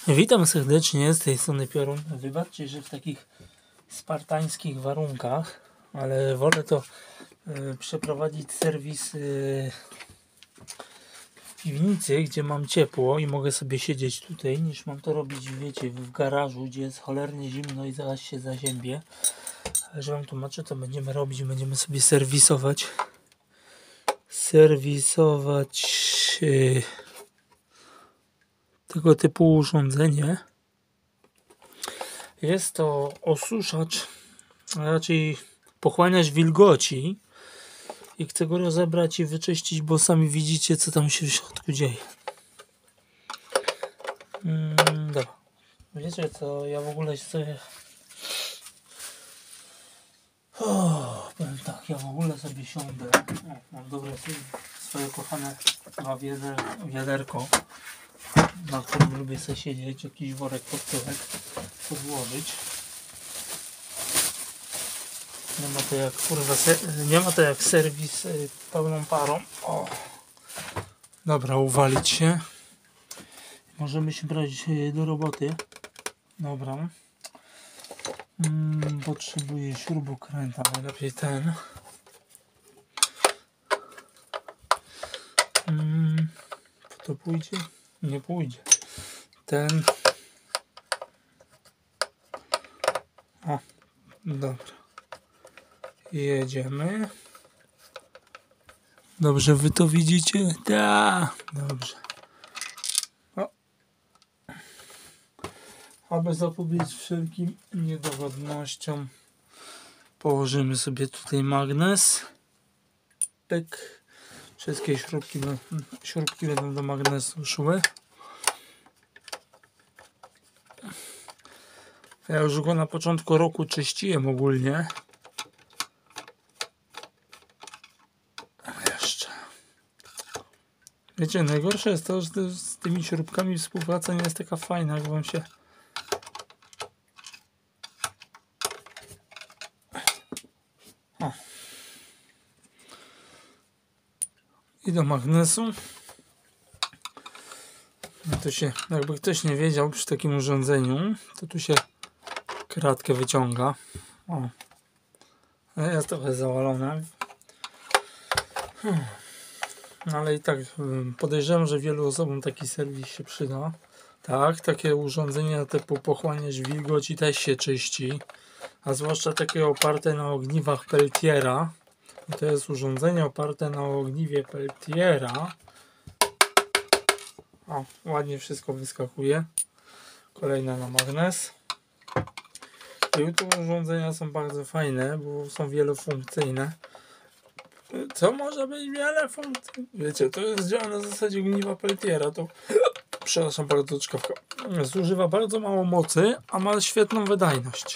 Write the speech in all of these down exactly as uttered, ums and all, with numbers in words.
Witam serdecznie, z tej strony Piorun. Wybaczcie, że w takich spartańskich warunkach, ale wolę to y, przeprowadzić serwis y, w piwnicy, gdzie mam ciepło i mogę sobie siedzieć tutaj, niż mam to robić, wiecie, w garażu, gdzie jest cholernie zimno i zaraz się zaziębię. Ale że wam tłumaczę, to będziemy robić, będziemy sobie serwisować serwisować y, tego typu urządzenie. Jest to osuszacz, a raczej pochłaniacz wilgoci i chcę go rozebrać i wyczyścić, bo sami widzicie, co tam się w środku dzieje. Mm, dobra. Wiecie co, ja w ogóle sobie... O, powiem tak, ja w ogóle sobie siądę. O, mam dobre swoje kochane chyba wiader, wiaderko, na którym lubię sobie siedzieć, jakiś worek pod tyłek podłożyć. Nie ma to jak kurwa, nie ma to jak serwis pełną parą. O. Dobra, uwalić się. Możemy się brać do roboty. Dobra. Hmm, potrzebuję śrubokręta, najlepiej ten. Hmm, to pójdzie? Nie pójdzie. Ten. O, dobra. Jedziemy. Dobrze, wy to widzicie? Tak, dobrze. O. Aby zapobiec wszelkim niedowodnościom, położymy sobie tutaj magnes. Pyk. Wszystkie śrubki, śrubki będą do magnesu szły. Ja już go na początku roku czyściłem ogólnie. Jeszcze. Wiecie, najgorsze jest to, że z tymi śrubkami współpraca nie jest taka fajna, jak wam się... O. I do magnesu. No to się, jakby ktoś nie wiedział, przy takim urządzeniu, to tu się kratkę wyciąga. O. Jest trochę zawalone. Hmm. Ale i tak podejrzewam, że wielu osobom taki serwis się przyda. Tak, takie urządzenia typu pochłaniacz wilgoci też się czyści. A zwłaszcza takie oparte na ogniwach Peltiera. To jest urządzenie oparte na ogniwie Peltiera. O, ładnie wszystko wyskakuje. Kolejna na magnes. I te urządzenia są bardzo fajne, bo są wielofunkcyjne. Co może być wiele funkcji? Wiecie, to jest działa na zasadzie ogniwa Peltiera. To, przepraszam bardzo, czkawka. Zużywa bardzo mało mocy, a ma świetną wydajność.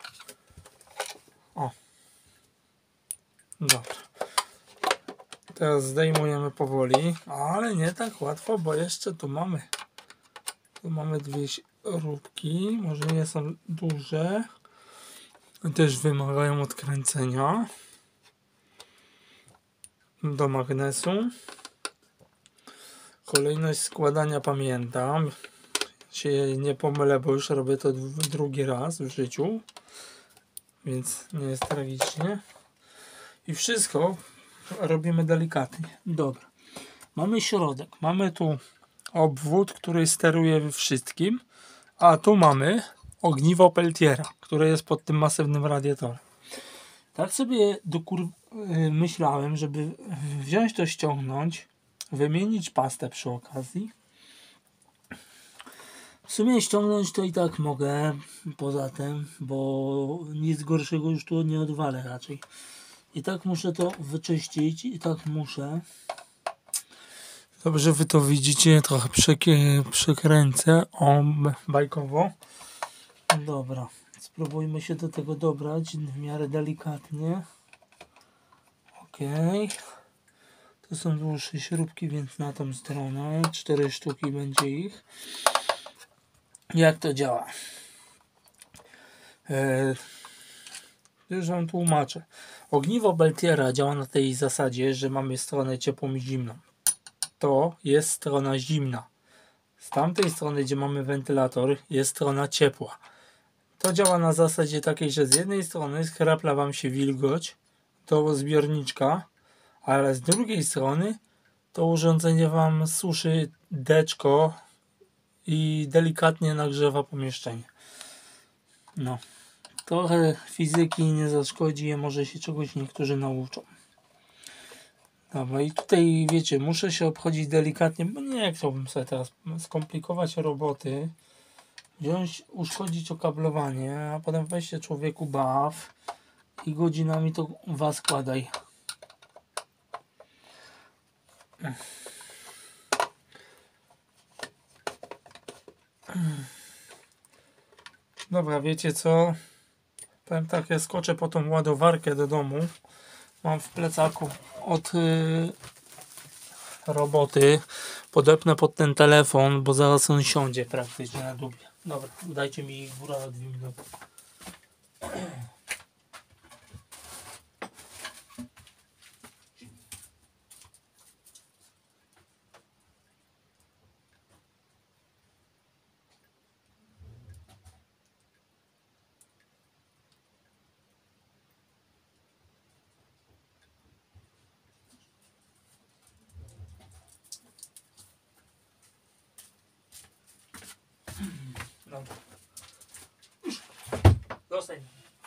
O. Dobra. Teraz zdejmujemy powoli, ale nie tak łatwo, bo jeszcze tu mamy tu mamy dwie śrubki, może nie są duże, też wymagają odkręcenia. Do magnesu. Kolejność składania pamiętam. Się nie pomylę, bo już robię to drugi raz w życiu, więc nie jest tragicznie. I wszystko robimy delikatnie. Dobra. Mamy środek. Mamy tu obwód, który steruje wszystkim, a tu mamy ogniwo Peltiera, które jest pod tym masywnym radiatorem. Tak sobie dokur... myślałem, żeby wziąć to, ściągnąć, wymienić pastę przy okazji. W sumie ściągnąć to i tak mogę, poza tym, bo nic gorszego już tu nie odwalę raczej. I tak muszę to wyczyścić, i tak muszę. Dobrze, wy to widzicie, trochę przekręcę, o, bajkowo. Dobra, spróbujmy się do tego dobrać w miarę delikatnie. Ok. To są dłuższe śrubki, więc na tą stronę. Cztery sztuki będzie ich. Jak to działa? Eee, już wam tłumaczę. Ogniwo Peltiera działa na tej zasadzie, że mamy stronę ciepłą i zimną. To jest strona zimna. Z tamtej strony, gdzie mamy wentylator, jest strona ciepła. To działa na zasadzie takiej, że z jednej strony skrapla wam się wilgoć do zbiorniczka, ale z drugiej strony to urządzenie wam suszy deczko i delikatnie nagrzewa pomieszczenie. No, trochę fizyki nie zaszkodzi, może się czegoś niektórzy nauczą. Dobra, i tutaj wiecie, muszę się obchodzić delikatnie, bo nie chciałbym sobie teraz skomplikować roboty, wziąć, uszkodzić okablowanie, a potem weź się człowieku baw i godzinami to was składaj. Dobra, wiecie co? Powiem tak, ja skoczę po tą ładowarkę do domu. Mam w plecaku od yy, roboty. Podepnę pod ten telefon, bo zaraz on siądzie praktycznie na dubie. Dobra, dajcie mi góra na dwie minuty. Dobra. Zostań.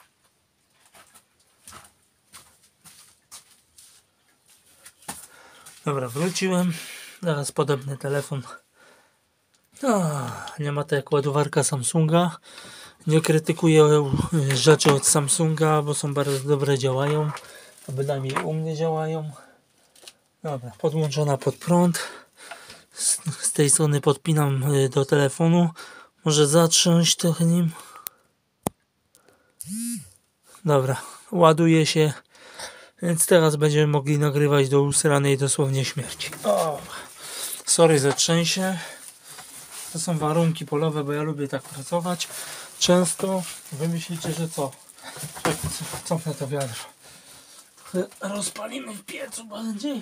Dobra, wróciłem. Zaraz podepnę telefon. O, nie ma to jak ładowarka Samsunga. Nie krytykuję rzeczy od Samsunga, bo są bardzo dobre, działają. A bynajmniej u mnie działają. Dobra, podłączona pod prąd. Z, z tej strony podpinam do telefonu. Może zatrząść trochę nim. Dobra, ładuje się. Więc teraz będziemy mogli nagrywać do usranej dosłownie śmierci. O, sorry za trzęsie. To są warunki polowe, bo ja lubię tak pracować. Często wy myślicie, że co? Cofnę to wiadro. Rozpalimy w piecu bardziej.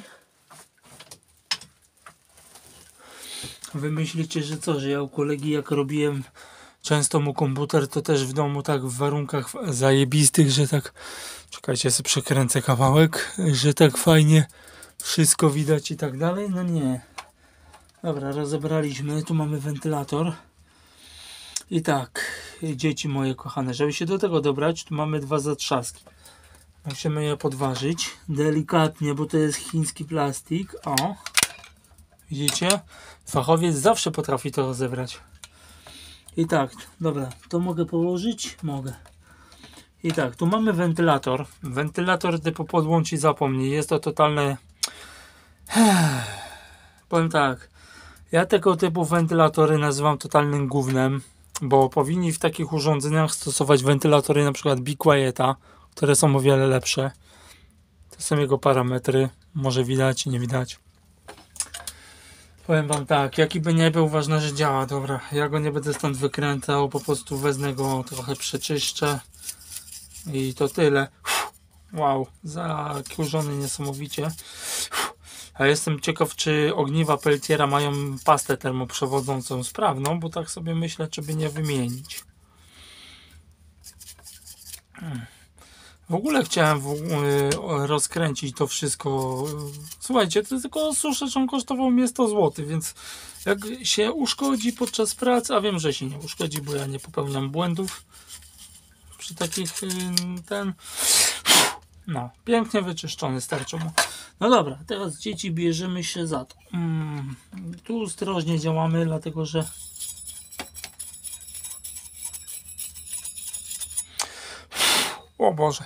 Wy myślicie, że co? Że ja u kolegi jak robiłem często mu komputer, to też w domu tak w warunkach zajebistych, że tak... Czekajcie, sobie przekręcę kawałek, że tak fajnie wszystko widać i tak dalej. No nie. Dobra, rozebraliśmy. Tu mamy wentylator. I tak, dzieci moje kochane, żeby się do tego dobrać, tu mamy dwa zatrzaski. Musimy je podważyć delikatnie, bo to jest chiński plastik. O, widzicie? Fachowiec zawsze potrafi to rozebrać. I tak, dobra, to mogę położyć? Mogę. I tak, tu mamy wentylator. Wentylator typu podłącz i zapomnij. Jest to totalne... Powiem tak, ja tego typu wentylatory nazywam totalnym gównem, bo powinni w takich urządzeniach stosować wentylatory na przykład Be Quieta, które są o wiele lepsze. To są jego parametry. Może widać, nie widać. Powiem wam tak, jaki by nie był, ważne, że działa. Dobra, ja go nie będę stąd wykręcał, po prostu wezmę go, trochę przeczyszczę i to tyle. Wow, zakurzony niesamowicie. A jestem ciekaw, czy ogniwa Peltiera mają pastę termoprzewodzącą sprawną, bo tak sobie myślę, czy by nie wymienić. W ogóle chciałem w, yy, rozkręcić to wszystko. Słuchajcie, to tylko suszeczą kosztowało mnie sto złotych, więc jak się uszkodzi podczas pracy, a wiem, że się nie uszkodzi, bo ja nie popełniam błędów przy takich yy, ten... No, pięknie wyczyszczony, starczy mu. No dobra, teraz dzieci bierzemy się za to. Mm, tu ostrożnie działamy, dlatego że o Boże.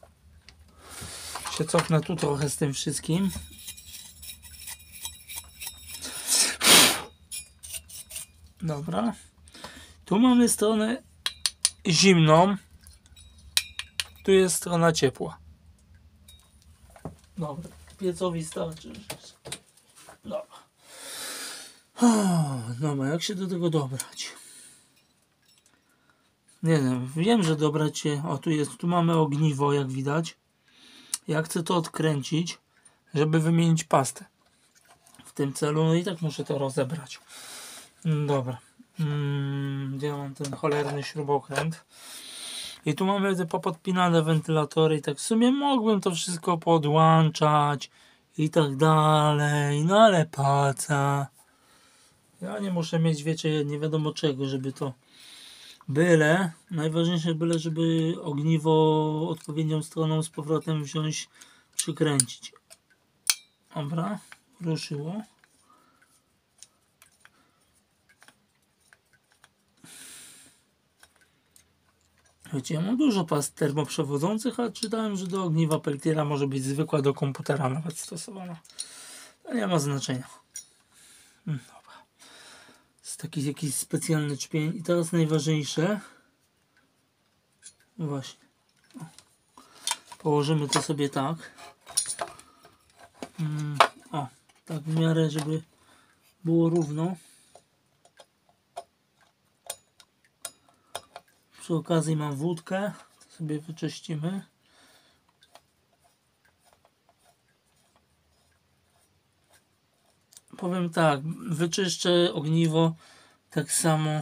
Się cofnę tu trochę z tym wszystkim. Dobra. Tu mamy stronę zimną. Tu jest strona ciepła. Dobra. Piecowi starczy. Dobra. Dobra, jak się do tego dobrać? Nie wiem, wiem, że dobrać się. O, tu jest, tu mamy ogniwo, jak widać. Ja chcę to odkręcić, żeby wymienić pastę. W tym celu, no i tak muszę to rozebrać. Dobra. Mm, gdzie mam ten cholerny śrubokręt? I tu mamy te popodpinane wentylatory i tak w sumie mógłbym to wszystko podłączać i tak dalej, no ale po co? Ja nie muszę mieć, wiecie, nie wiadomo czego, żeby to byle, najważniejsze byle, żeby ogniwo odpowiednią stroną z powrotem wziąć, przykręcić. Dobra, ruszyło. Wiecie, ja mam dużo pas termoprzewodzących, a czytałem, że do ogniwa Peltiera może być zwykła, do komputera nawet stosowana. To nie ma znaczenia. Hmm, dobra. Jest taki jakiś specjalny czpień. I teraz najważniejsze. Właśnie. O. Położymy to sobie tak. Hmm, o, tak w miarę, żeby było równo. Przy okazji mam wódkę, to sobie wyczyścimy. Powiem tak, wyczyszczę ogniwo tak samo.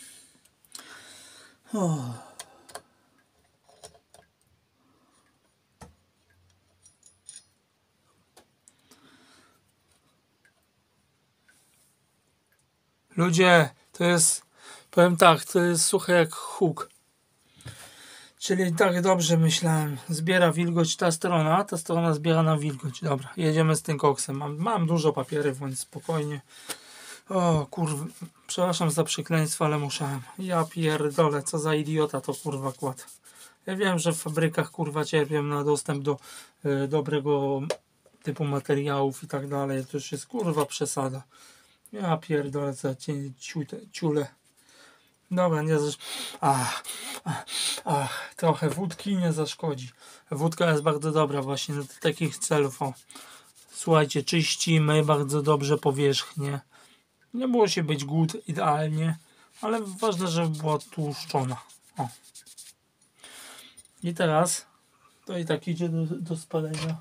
O. Ludzie, to jest, powiem tak, to jest suche jak huk. Czyli tak dobrze myślałem. Zbiera wilgoć ta strona, ta strona zbiera na wilgoć. Dobra, jedziemy z tym koksem. Mam, mam dużo papierów, więc spokojnie. O kurwa, przepraszam za przekleństwo, ale musiałem. Ja pierdolę, co za idiota to kurwa kład. Ja wiem, że w fabrykach kurwa cierpią na dostęp do y, dobrego typu materiałów i tak dalej. To już jest kurwa przesada. Ja pierdolę za ciule. Dobra, nie zasz... Ach, ach, ach, trochę wódki nie zaszkodzi. Wódka jest bardzo dobra właśnie do takich celów. O. Słuchajcie, czyścimy bardzo dobrze powierzchnię. Nie musi być głód idealnie, ale ważne, żeby była tłuszczona. O. I teraz to i tak idzie do, do spalenia.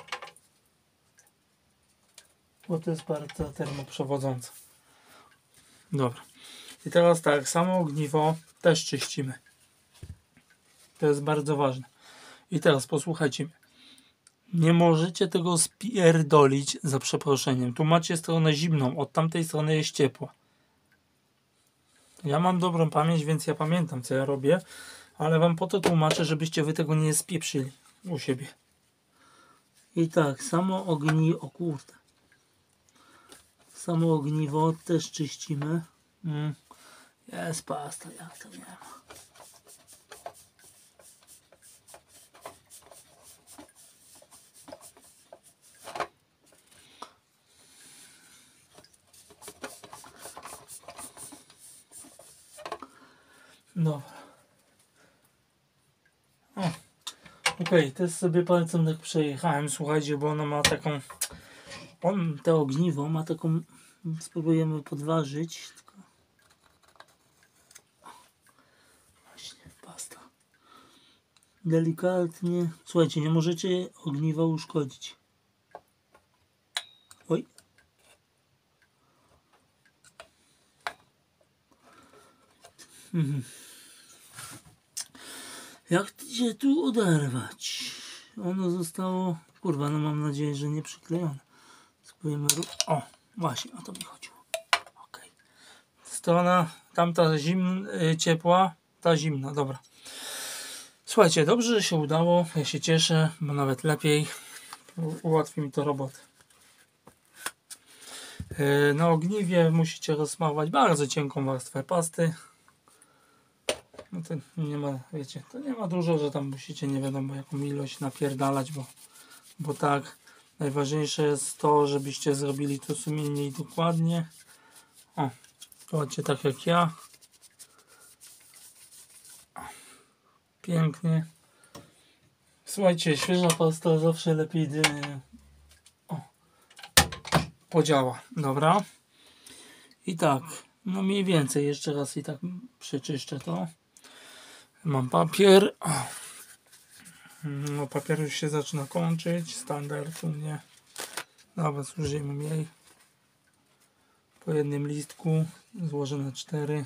Bo to jest bardzo termoprzewodząca. Dobra. I teraz tak, samo ogniwo też czyścimy. To jest bardzo ważne. I teraz posłuchajcie mnie. Nie możecie tego spierdolić za przeproszeniem. Tu macie stronę zimną, od tamtej strony jest ciepła. Ja mam dobrą pamięć, więc ja pamiętam, co ja robię, ale wam po to tłumaczę, żebyście wy tego nie spieprzyli u siebie. I tak, samo ogniwo, o kurde. Samo ogniwo też czyścimy. Mm. Jest pasta, jak to nie ma. Dobra. O. Okej, okay, też sobie palcem tak przejechałem, słuchajcie, bo ona ma taką... On, to ogniwo ma taką... Spróbujemy podważyć. Tylko... Właśnie, pasta. Delikatnie. Słuchajcie, nie możecie ogniwa uszkodzić. Oj. Mhm. Jak się tu oderwać? Ono zostało... Kurwa, no mam nadzieję, że nie przyklejone. Spróbujemy... O, właśnie, o to mi chodziło. Ok. Strona tamta zimna, ciepła, ta zimna, dobra. Słuchajcie, dobrze, że się udało. Ja się cieszę, bo nawet lepiej. Ułatwi mi to robotę. Na ogniwie musicie rozsmarować bardzo cienką warstwę pasty. No to nie ma, wiecie, to nie ma dużo, że tam musicie nie wiadomo jaką ilość napierdalać, bo, bo tak, najważniejsze jest to, żebyście zrobili to sumiennie i dokładnie. O, zobaczcie, tak jak ja. Pięknie. Słuchajcie, świeża pasta zawsze lepiej o, podziała. Dobra. I tak, no mniej więcej jeszcze raz i tak przeczyszczę to. Mam papier. No papier już się zaczyna kończyć. Standard u mnie. Nawet zużyjmy mniej. po jednym listku, złożę na cztery.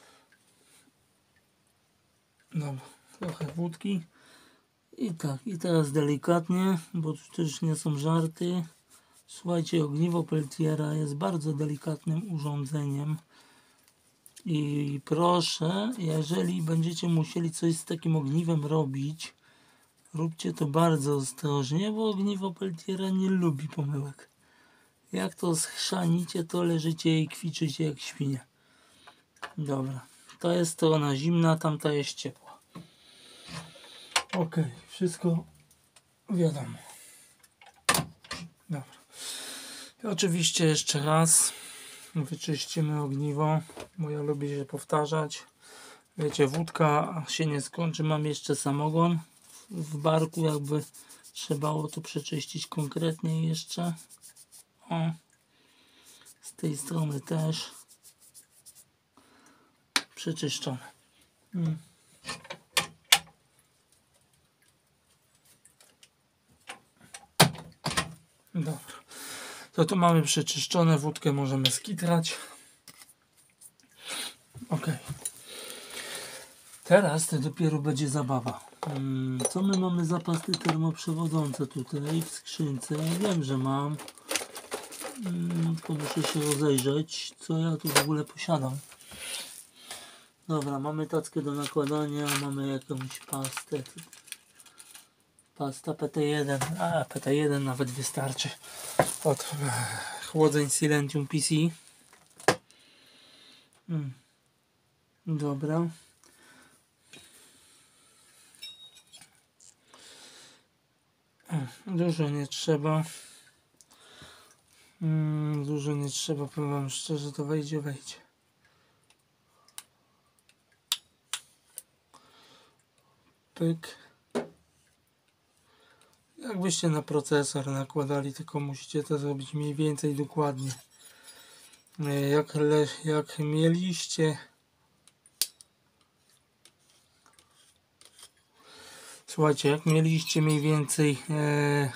Dobra, trochę wódki. I tak, i teraz delikatnie, bo tu też nie są żarty. Słuchajcie, ogniwo Peltiera jest bardzo delikatnym urządzeniem. I proszę, jeżeli będziecie musieli coś z takim ogniwem robić, róbcie to bardzo ostrożnie, bo ogniwo Peltiera nie lubi pomyłek. Jak to schrzanicie, to leżycie i kwiczycie jak świnie. Dobra, to jest strona zimna, tamta jest ciepła. Ok, wszystko wiadomo. Dobra. I oczywiście jeszcze raz wyczyścimy ogniwo, bo ja lubię się powtarzać. Wiecie, wódka się nie skończy, mam jeszcze samogon w barku, jakby trzeba było to przeczyścić konkretnie jeszcze. O, z tej strony też przeczyszczone. Hmm. Dobra, to tu mamy przeczyszczone, wódkę możemy skitrać. Ok. Teraz to dopiero będzie zabawa. Hmm, co my mamy za pasty termoprzewodzące tutaj w skrzynce? Wiem, że mam. Hmm, tylko muszę się rozejrzeć, co ja tu w ogóle posiadam. Dobra, mamy tackę do nakładania, mamy jakąś pastę. Pasta P T jeden. A, P T jeden nawet wystarczy. Od chłodzeń Silentium P C. Hmm. Dobra. Dużo nie trzeba. Mm, dużo nie trzeba, powiem wam szczerze, to wejdzie, wejdzie. Pyk. Jakbyście na procesor nakładali, tylko musicie to zrobić mniej więcej dokładnie. Jak, le, jak mieliście słuchajcie, jak mieliście mniej więcej e,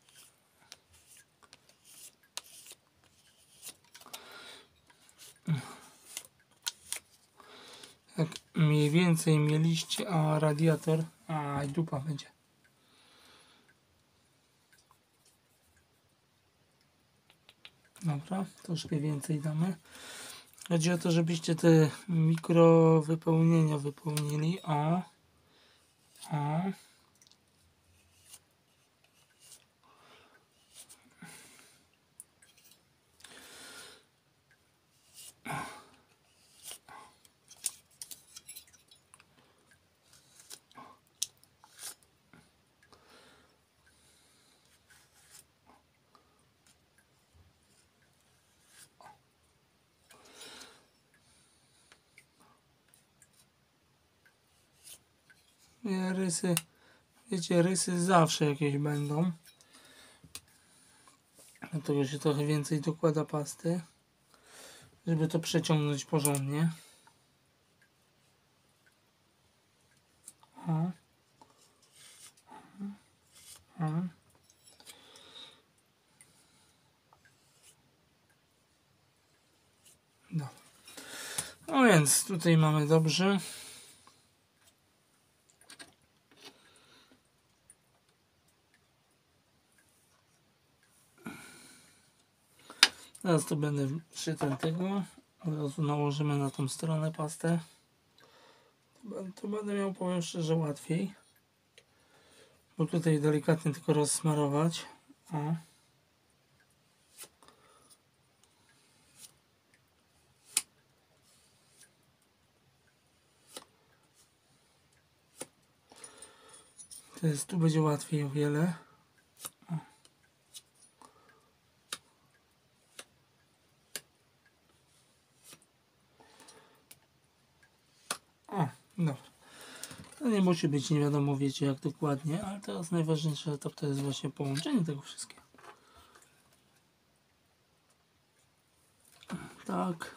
jak mniej więcej mieliście, a radiator, a i dupa będzie. Dobra, troszkę więcej damy. Chodzi o to, żebyście te mikro wypełnienia wypełnili. O, o. Rysy, wiecie, rysy zawsze jakieś będą. Dlatego się trochę więcej dokłada pasty, żeby to przeciągnąć porządnie. O. O. No. No więc tutaj mamy dobrze. Teraz to będę szytem tego. Od razu nałożymy na tą stronę pastę. To będę miał, powiem szczerze, łatwiej. Bo tutaj delikatnie tylko rozsmarować. O. To jest, tu będzie łatwiej o wiele. O. O, dobra. To nie musi być nie wiadomo, wiecie jak dokładnie, ale teraz najważniejszy etap to jest właśnie połączenie tego wszystkiego. Tak.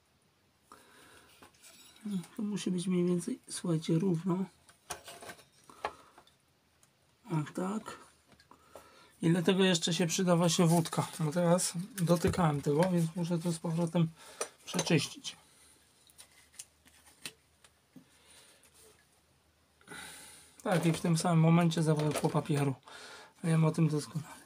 To musi być mniej więcej, słuchajcie, równo. A tak. I dlatego jeszcze się przyda właśnie wódka. Bo teraz dotykałem tego, więc muszę to z powrotem przeczyścić. Tak, i w tym samym momencie zabrakło papieru. Wiem o tym doskonale.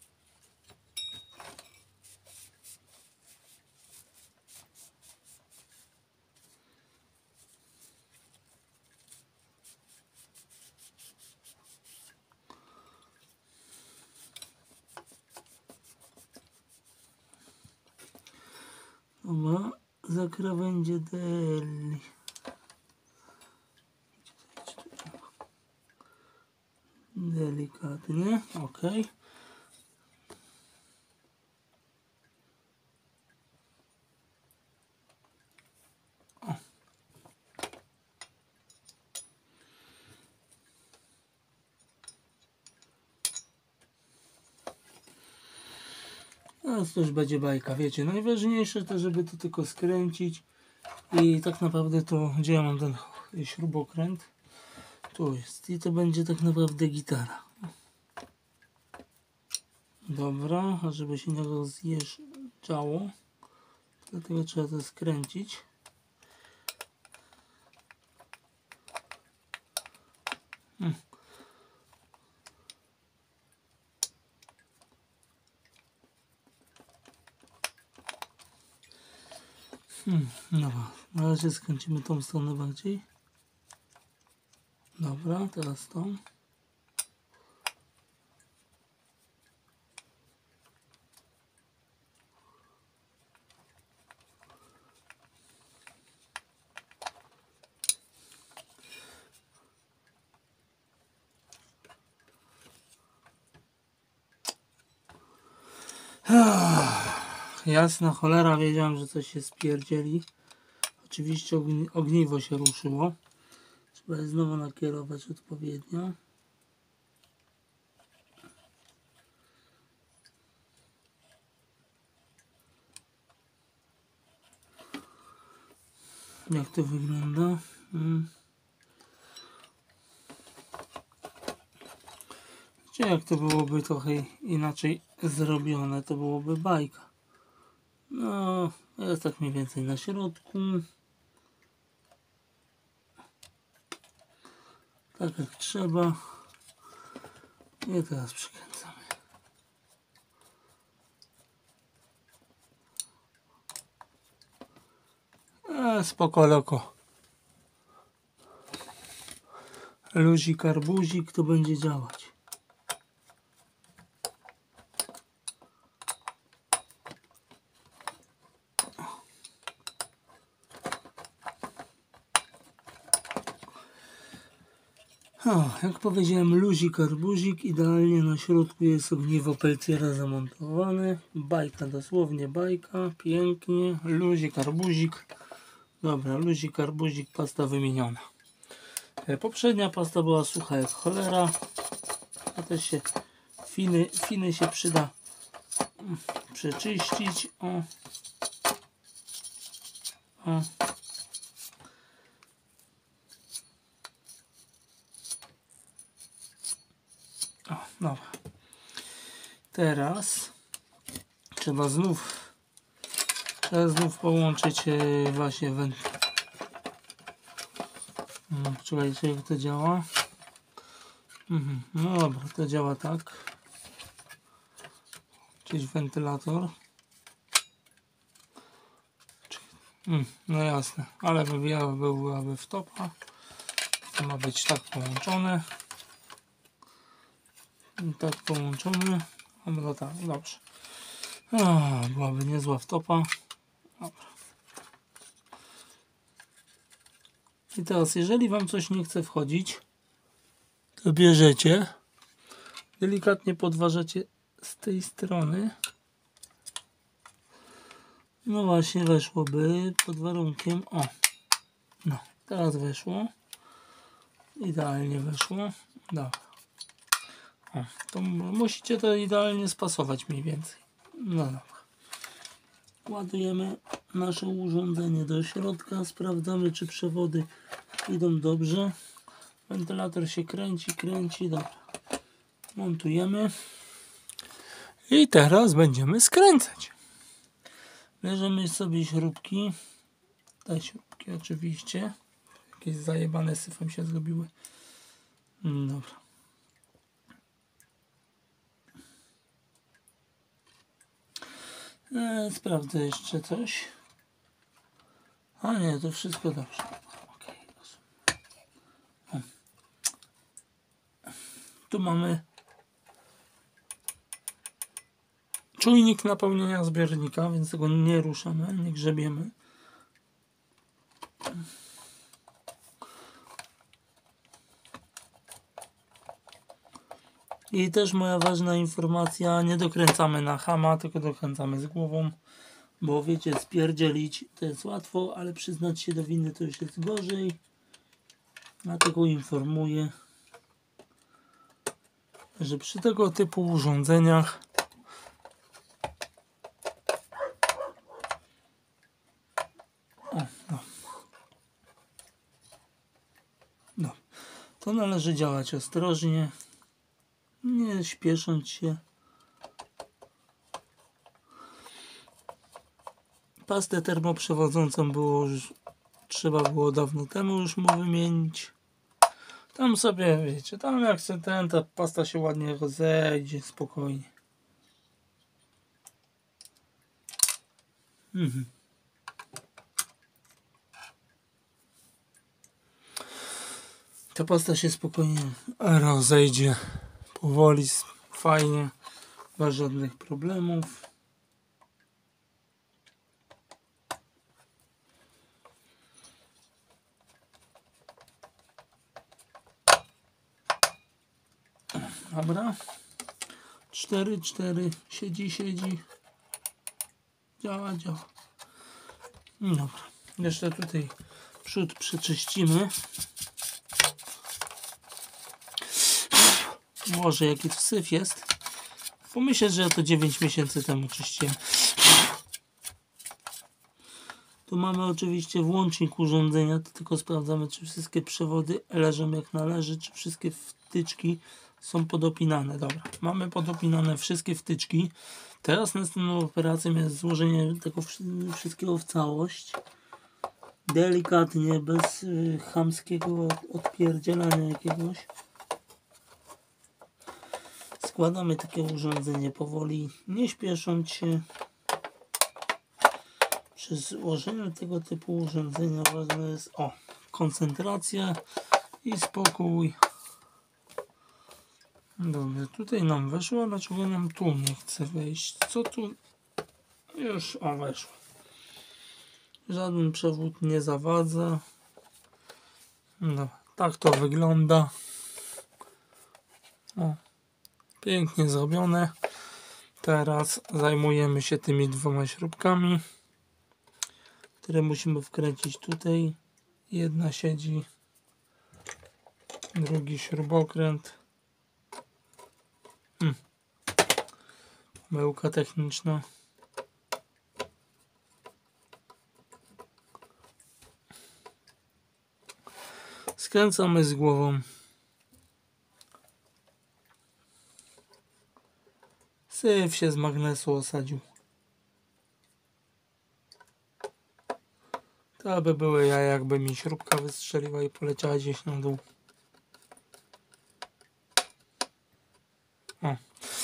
Dobra, za krawędzie deli. Delikatnie, ok. O. Teraz to już będzie bajka, wiecie, najważniejsze to, żeby to tylko skręcić i tak naprawdę to, gdzie ja mam ten śrubokręt, tu jest i to będzie tak naprawdę gitara. Dobra, a żeby się nie rozjeżdżało, dlatego trzeba to skręcić. Hmm. Hmm, dobra, na razie skręcimy tą stronę bardziej. Dobra, teraz tą. Jasna cholera, wiedziałem, że coś się spierdzieli. Oczywiście ogni ogniwo się ruszyło. Trzeba je znowu nakierować odpowiednio. Jak to wygląda? Hmm. Wiecie, jak to byłoby trochę inaczej zrobione, to byłoby bajka. No, jest tak mniej więcej na środku. Tak jak trzeba. I teraz przykręcamy. E, spoko loko. Luzik, arbuzik, to będzie działać. O, jak powiedziałem, luzik, arbuzik, idealnie na środku jest ogniwo Peltiera zamontowane. Bajka, dosłownie bajka, pięknie, luzik, arbuzik. Dobra, luzik, arbuzik, pasta wymieniona. Poprzednia pasta była sucha jak cholera, a też się finy, finy się przyda przeczyścić. O. O. O, dobra. Teraz trzeba znów trzeba znów połączyć właśnie węd. Czekajcie, jak to działa. Mhm. No dobra, to działa tak. Czyli wentylator. Mm, no jasne, ale byłaby wtopa. To ma być tak połączone. I tak połączone. No tak, dobrze. O, byłaby niezła wtopa. Dobra. I teraz, jeżeli wam coś nie chce wchodzić, to bierzecie, delikatnie podważacie z tej strony. No właśnie, weszłoby pod warunkiem, o, no, teraz weszło, idealnie weszło, dobra, o, to musicie to idealnie spasować mniej więcej, no dobra. Ładujemy nasze urządzenie do środka, sprawdzamy, czy przewody idą dobrze, wentylator się kręci, kręci, dobra, montujemy. I teraz będziemy skręcać. Bierzemy sobie śrubki. Te śrubki oczywiście. Jakieś zajebane syfem się zrobiły. Dobra. E, sprawdzę jeszcze coś. A nie, to wszystko dobrze. Okay. Tu mamy czujnik napełnienia zbiornika, więc tego nie ruszamy, nie grzebiemy. I też moja ważna informacja, nie dokręcamy na hama, tylko dokręcamy z głową, bo wiecie, spierdzielić to jest łatwo, ale przyznać się do winy to już jest gorzej. Dlatego informuję, że przy tego typu urządzeniach o, no. No. To należy działać ostrożnie, nie śpiesząc się. Pastę termoprzewodzącą było już, trzeba było dawno temu już mu wymienić. Tam sobie, wiecie, tam jak się ten, ta pasta się ładnie rozejdzie, spokojnie. Mhm. Ta pasta się spokojnie rozejdzie, powoli, fajnie, bez żadnych problemów. Dobra. cztery, cztery, siedzi, siedzi. Działa, działa. Dobra. Jeszcze tutaj przód przeczyścimy. Może jaki to syf jest. Pomyślę, że ja to dziewięć miesięcy temu czyściłem. Tu mamy oczywiście włącznik urządzenia, to tylko sprawdzamy, czy wszystkie przewody leżą jak należy, czy wszystkie wtyczki są podopinane. Dobra, mamy podopinane wszystkie wtyczki. Teraz następną operacją jest złożenie tego wszystkiego w całość. Delikatnie, bez y, chamskiego odpierdzielania jakiegoś. Składamy takie urządzenie powoli, nie śpiesząc się. Przy złożeniu tego typu urządzenia ważne jest o koncentracja i spokój. Dobra, tutaj nam weszło, dlaczego nam tu nie chce wejść? Co tu? Już, o, weszło. Żaden przewód nie zawadza. No, tak to wygląda. O, pięknie zrobione. Teraz zajmujemy się tymi dwoma śrubkami, które musimy wkręcić tutaj. Jedna siedzi, drugi śrubokręt. Hmm. Pomyłka techniczna. Skręcamy z głową. Syf się z magnesu osadził. To by były ja, jakby mi śrubka wystrzeliła i poleciała gdzieś na dół. O.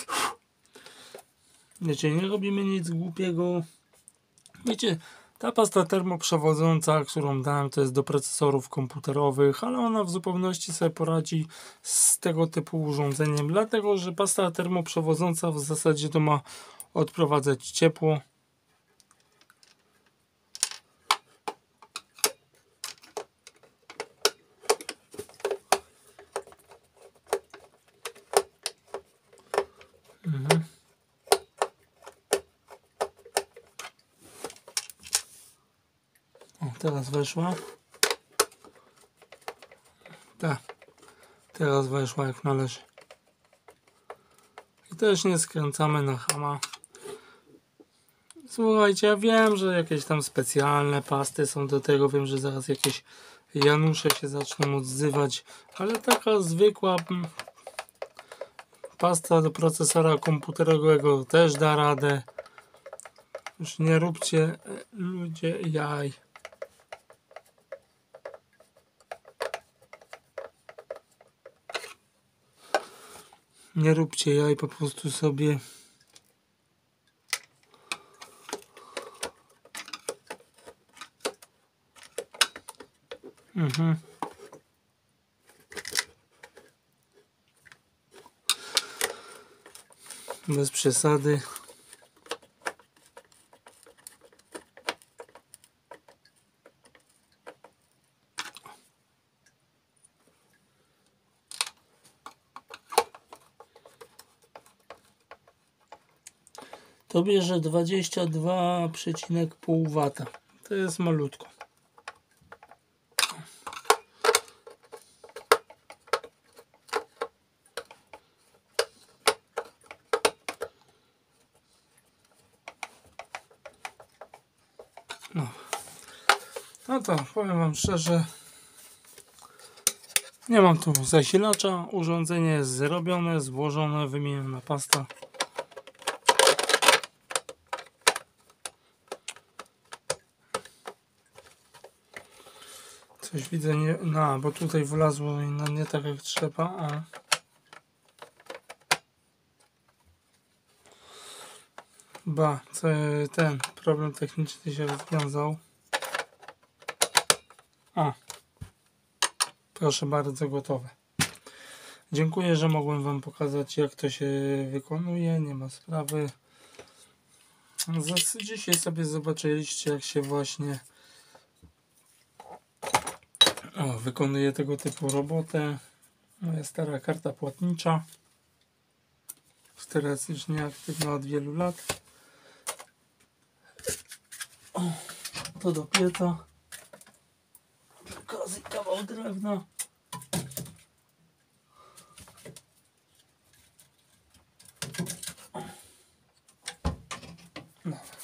Wiecie, nie robimy nic głupiego. Wiecie, ta pasta termoprzewodząca, którą dałem, to jest do procesorów komputerowych, ale ona w zupełności sobie poradzi z tego typu urządzeniem, dlatego że pasta termoprzewodząca w zasadzie to ma odprowadzać ciepło. Mhm. O, teraz weszła. Tak. Teraz weszła jak należy. I też nie skręcamy na chama. Słuchajcie, ja wiem, że jakieś tam specjalne pasty są do tego. Wiem, że zaraz jakieś Janusze się zaczną odzywać. Ale taka zwykła Pasta do procesora komputerowego też da radę. Już nie róbcie ludzie jaj. Nie róbcie jaj, po prostu sobie mhm. Bez przesady. To bierze dwadzieścia dwa przecinek pięć wata. To jest malutko. No. No to powiem wam szczerze, nie mam tu zasilacza, urządzenie jest zrobione, złożone, wymieniona pasta. Coś widzę, nie, no bo tutaj wlazło no, nie tak jak trzeba, a ba, co, ten problem techniczny się rozwiązał. A, proszę bardzo, gotowe. Dziękuję, że mogłem wam pokazać, jak to się wykonuje, nie ma sprawy. Dzisiaj sobie zobaczyliście, jak się właśnie o, wykonuje tego typu robotę. Moja stara karta płatnicza, teraz już nieaktywna od wielu lat. O, to do pieca. Kozy, kawał drewna. No.